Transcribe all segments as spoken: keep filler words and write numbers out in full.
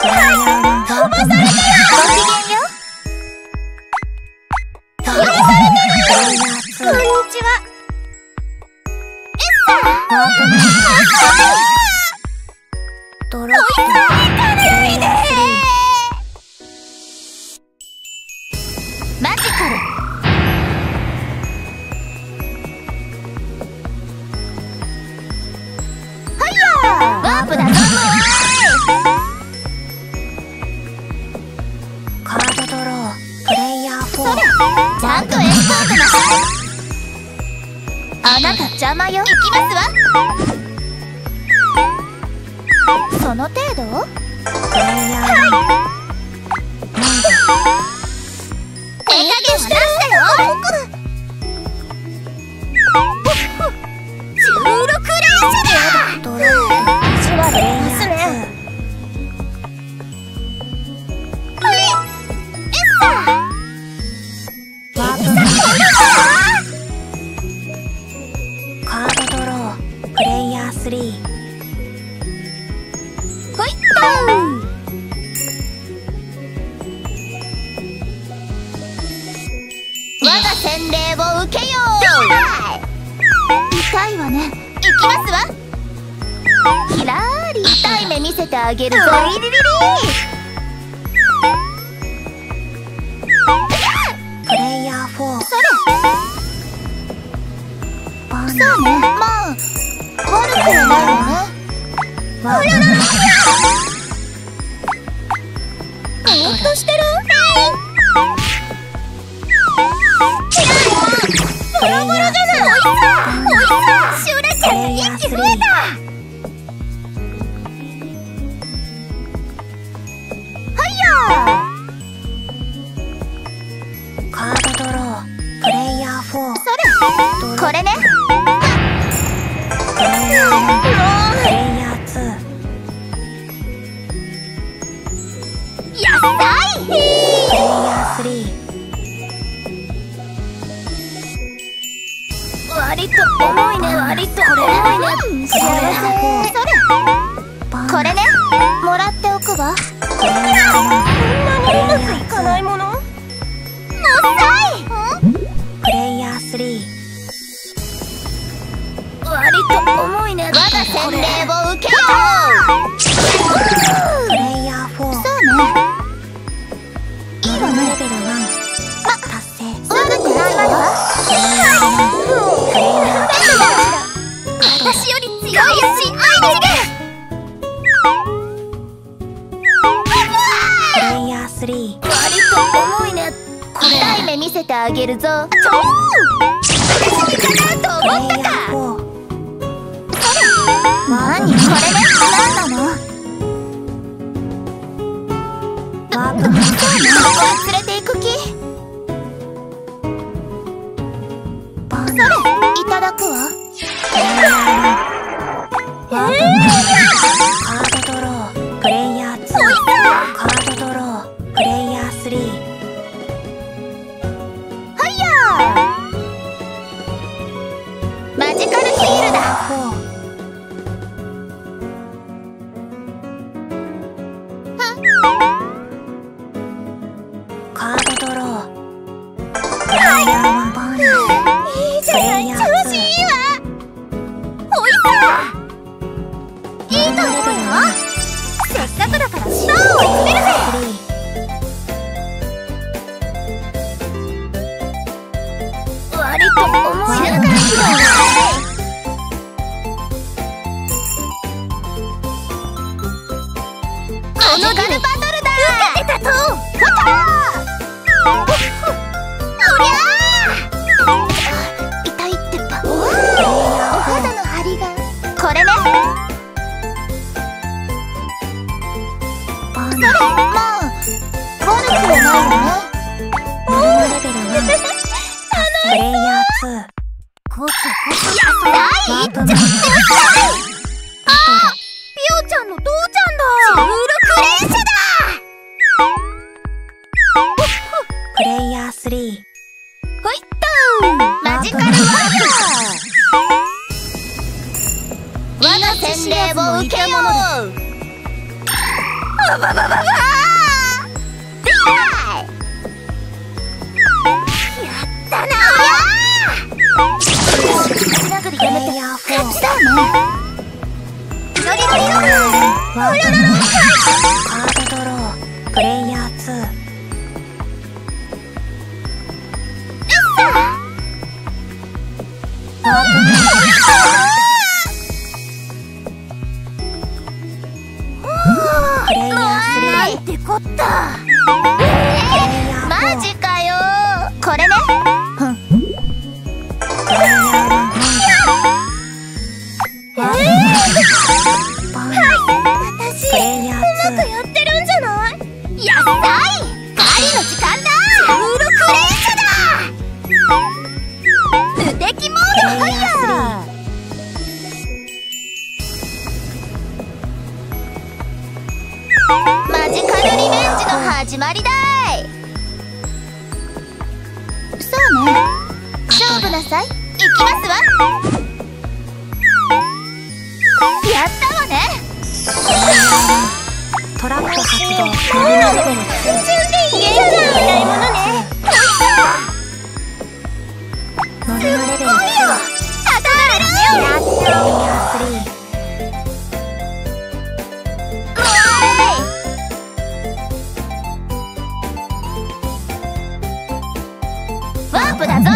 飛ばされてる。ごきげんよ。飛ばされてる。こんにちは。えっさ。ドロップ。行かないで。マジカル。はいやー。ワープだぞ。カードドロー。プレイヤーフォー。ちゃんとエスコートなさい。あなた邪魔よ。行きますわ。その程度？プレイヤー。はい。手加減してるんだよ。じゅうろく連射だ。ドロー。じわれますね。はい。エッサー。ワープカードドロー。プレイヤースリー。ほいっと我が洗礼を受けよう。痛いわね。行きますわ。ひらーり痛い目見せてあげるぞ。リリリリプレイヤーフォー。それそうね。まあ悪くはないわね。ほらららぼーっとしてる。ボロボロじゃない。おいしそうおいしそう。シュレちゃん一気増えた。はいやー。カードドロー。プレイヤーフォー。それこれね。プレイヤーツー。やったい。プレイヤースリー。割と重いね。割と重いね。幸せ。それこれね。もらっておくわ。こんなにうまくいかないもの。もったい。プレイヤースリー。割と重いね。我が洗礼を受けよう。プレイヤーフォー。そうね。いいわね。レベルワン。ま、達成。すぐにないわ。私より強いし、アイデプレイヤースリー。割と重いね。痛い目見せてあげるぞ。ちょー私にかなうと思ったか。何これね。何なの。ワープどこへ連れて行く気。それいただくわ。カードドロー。プレイヤーツー。カードドロー。プレイヤースリー。はいやー。マジカルヒールだ。カードドロー。プレイヤーワンバーナー。いいじゃない。調子いいわ。おいしそう。いいと思うよ。せっかくだからスターを詰めるぜ。割と重いな。このガルバトルだ。受けてたと。おりゃー。痛いってば。お肌の張りが。これね。それまあ悪くはないわね。おおレベルワン。プレイヤーツー。こそこそ。やったい。いっちゃってああピオちゃんの父ちゃんだ。じゅうろく連射だ。プレイヤースリー。ほいっとマジカルワープ。我が洗礼を受けよう。あばばばばばできない。やったなー。殴りやめて勝ちだね。ロリロリロリロロロカードドロープレイヤーツー。プレイヤースリー。なんてこった。えー、マジかよ。これね。ふん。プレイヤーワン。えー、はい、私うまくやってるんじゃない？やったい。狩りの時間だ。じゅうろく連射だ。無敵モードファイヤー。マジカルリベンジの始まりだい。そうね。勝負なさい。行きますわ。やったわね。トラップ発動。もう準備言えるじゃん。ないものね。すごいよ。当たられる。やった。ワープだぞ。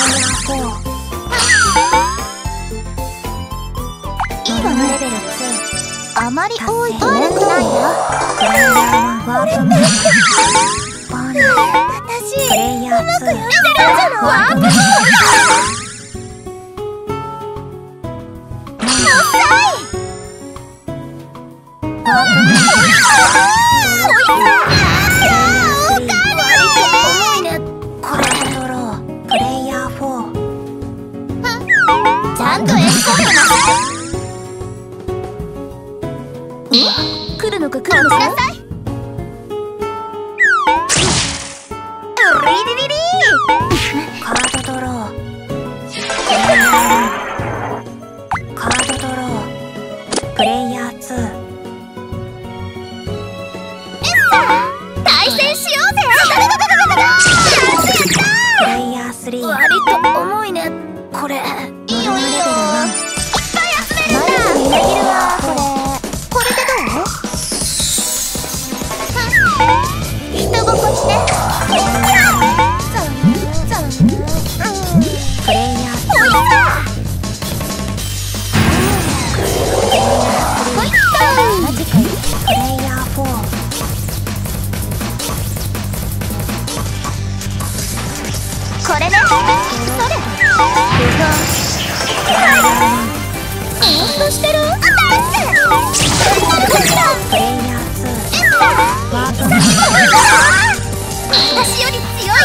いいわね。あまり多いと悪くないよ。これって私うまくやってるんじゃない？ワープだ。ちゃんとエスコートなさい。来るのか来るのか。なさい。リリリリカードドロー。カードドロープレイヤーツー。対戦しようぜ。プレイヤースリー。割と重いねこれ。いいよいいよ。いっぱい集めるんだ。みなぎるわこれ。これでどう？人心地ね。プレイヤースリー。マジかよ。プレイヤーフォー。これね。それ。ほんとしてる？私より強いよ。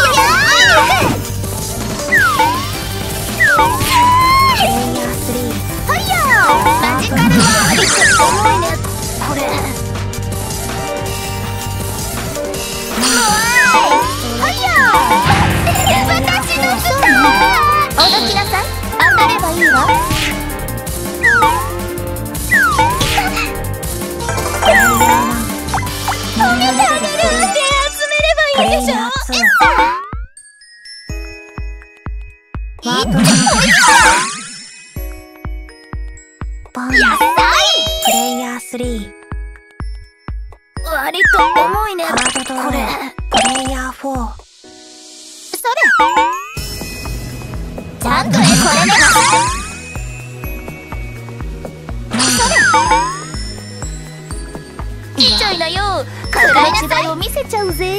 マジカルワールド重いねこれ。私のスター。おどきなさい。当たればいいわ。止めてあげる。手集めればいいでしょ。いってこいやったい。プレイヤースリー。割と重いねこれ。プレイヤーフォー。それちゃんとねこれね。それ来ちゃいなよ。暗い違いを見せちゃうぜ。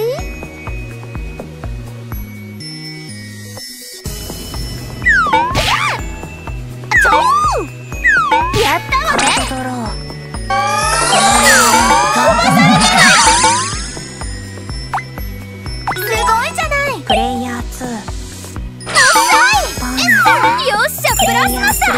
ちょーやったわね。すごいじゃない。プレイヤーツー。よっしゃプラスマスだ。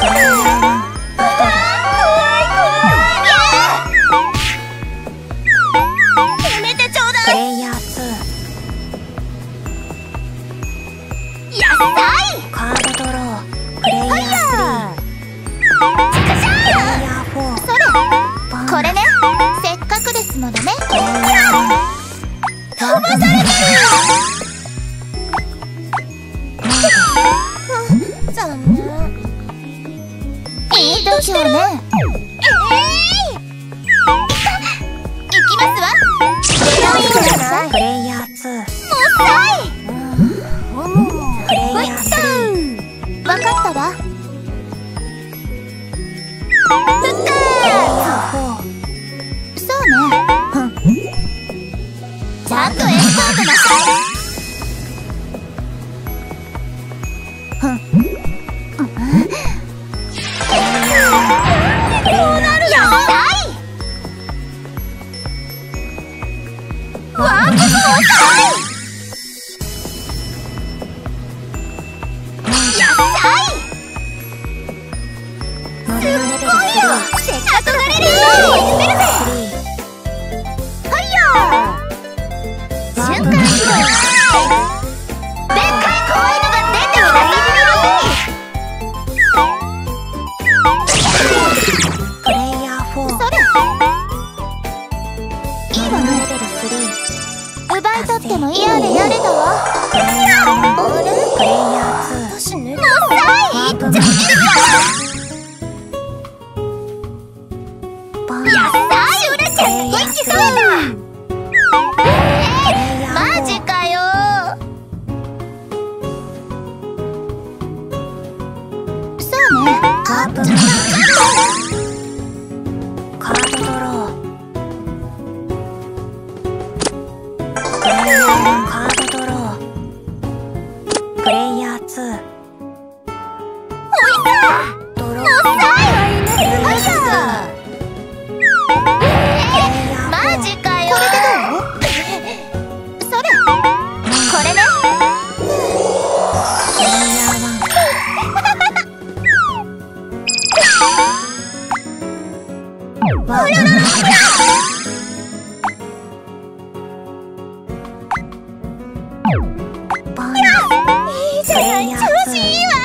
これね、せっかくですのでね。 飛ばされてるよ。残念。 いい時はね。 えい、行きますわ。 プレイヤーツー。 もったい。 プレイヤースリー。 わかったわ。ふっかー。 そうね。 ちゃんとエスコートなさい。こうなるよ。ワープス遅い。やったい。すっごいよ。せっかくがれるよ。見せるぜ。はいよ。瞬間移動。でっかいこういうのが出てきたぞ。 プレイヤーフォー。 それいいわね。 レベルスリー。 奪い取っても嫌でやれたわ。 プレイヤーワン。 あれプレイヤーツー。 私ね。もったい。 ワープじゃバン。 やったい。シュレちゃん元気そうだ。えー、マジかよ。 そうね。 あっちゃカードドロー。プレイヤーワン。カードドロー。プレイヤーツー。 ほいさ。 ドロー。 もったい。はいや。マジかよ。 これでどう？ それこれね。 プレイヤーワン。ワープバン。 いいじゃない。調子いいわ。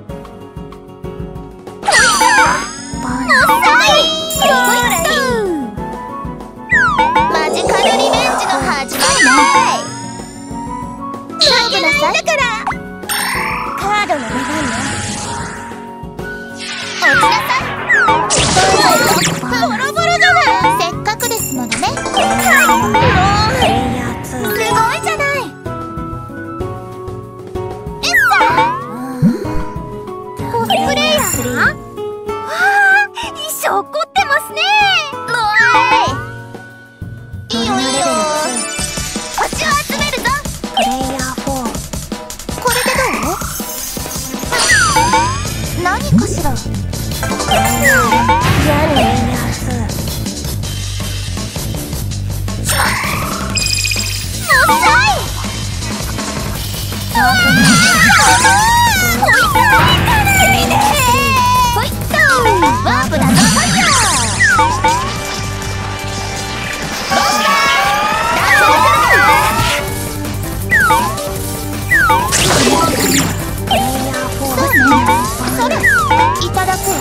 バン。 もったい。マジカルリベンジの始まりだい。勝負なさい。だからカードの出番ね。落ちなさい。ボロボロじゃない。 せっかくですのでね。 はい。 プレイヤーツー。 すごいじゃない。えっさ。コスプレイヤー。わあ、衣装凝ってますね。もういいよいいよ。星を集めるぞ。 プレイヤーフォー。 これでどう？ 何かしら。プレイヤーツー。 もったい。うわー、ほいさないからいいね。ほいっとワープだぞ。はいよ。 プレイヤーフォー。 そうね。それいただくわ。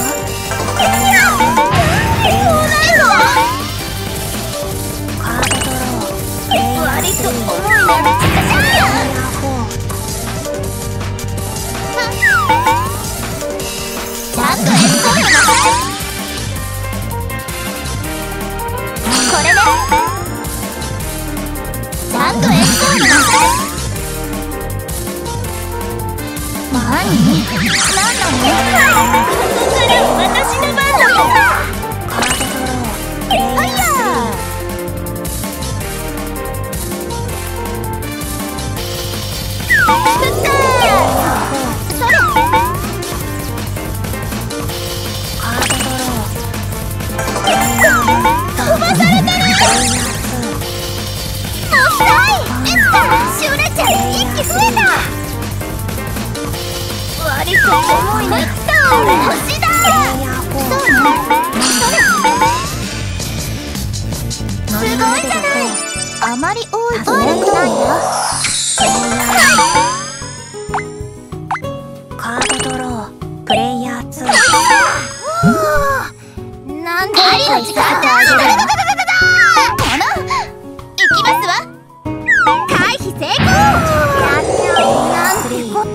命が与えられる。この行きますわ。回避成功。なんてこった。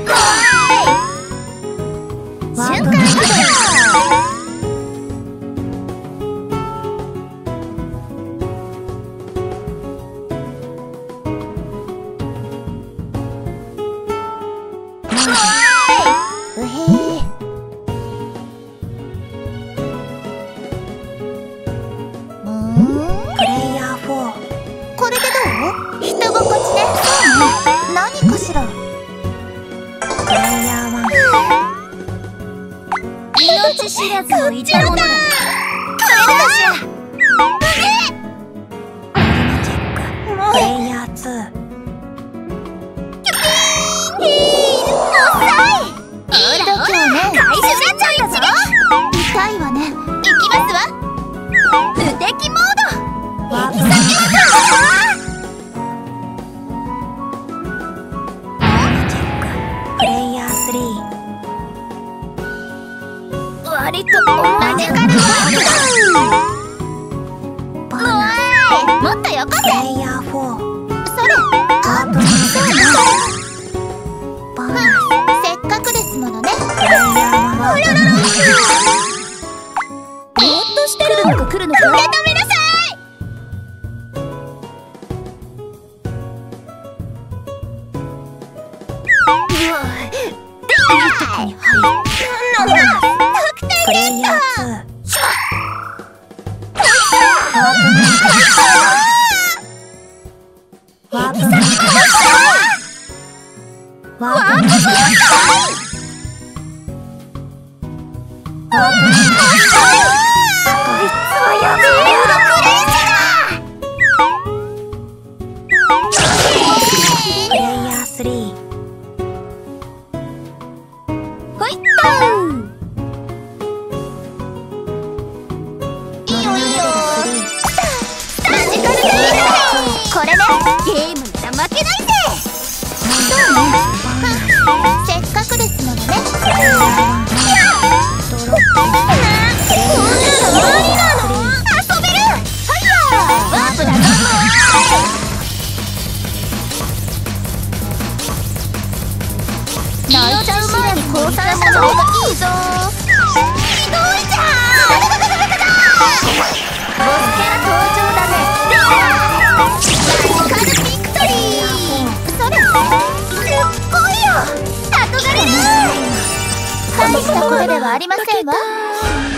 瞬間移動。うへー。 プレイヤーフォー。 これでどう？人心地ね。そうね。何かしら。 プレイヤーワン。 命知らずのいたものだ。これだしら。 チェック。プレイヤーツー。 キュピーン。もっさい。いい度胸ね。回収しちゃいだぞ。痛いわね。行きますわ。無敵モード。 ワープ行き先はチェック。プレイヤースリー。 割とマジカルワークだ。もっとよこせ。 プレイヤーフォー。 それ。 ワープそうね。 ボーナせっかくですものね。 ス。プレイヤーワン。 ほららら。ぼーっとしてるのか来るのか。受け止めなさい。 プレイヤーツー。ワープワープワープワープワーププレイヤースリー。 ほいっといいよいいよ。マジカルゲーム。これね。ゲームなら負けないぜ。そうね。せっかくですものね。 プレイヤーワン。ドロップ。 こんなのありなの？遊べる。はいやー。ワープだぞ。泣いちゃう前に降参した方がいいぞ。ひどいじゃん。ボスキャラ登場だね。マジカルビクトリー。それすっごいよ。憧れる。大した声ではありませんわ。